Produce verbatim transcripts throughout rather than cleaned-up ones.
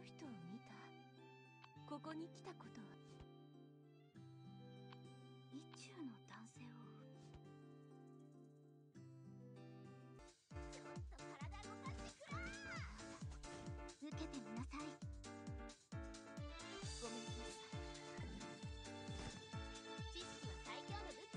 の人を見た。ここに来たことは。意中の男性を。ちょっと体動かしてくらー。受けてみなさい。ごめんなさい。知識は最強の武器だ。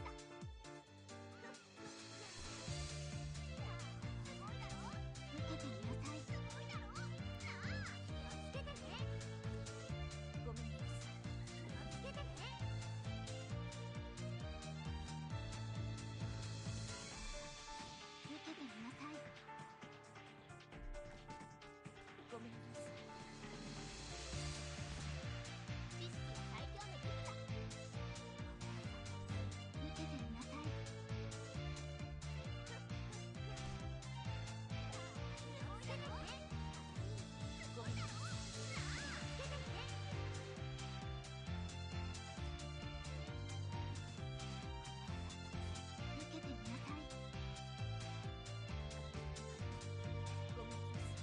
すごいだろ。受けてみなさい。すごいだろ。なあ、気をつけてね。ごめんなさい。気をつけてね。受けてみなさい。ごめんなさい。知識は最強の武器だ。受けてみなさい。気をつけてね。ごめんなさい。なあ、気をつけてね。受けてみなさい。ごめんなさい。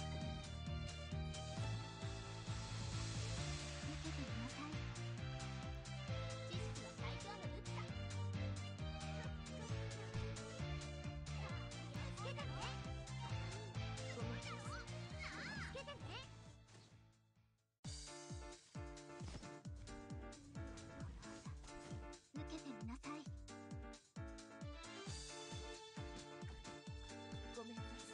受けてみなさい。知識は最強の武器だ。気をつけてね。ごめんなさい。なあ、気をつけてね。受けてみなさい。ごめんなさい。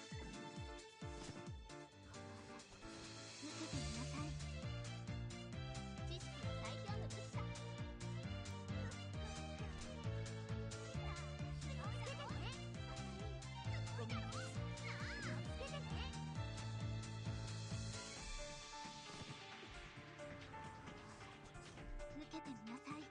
受けてみなさい。知識は最強の武器だ。気をつけてね。ごめんなさい。なあ、気をつけてね。受けてみなさい。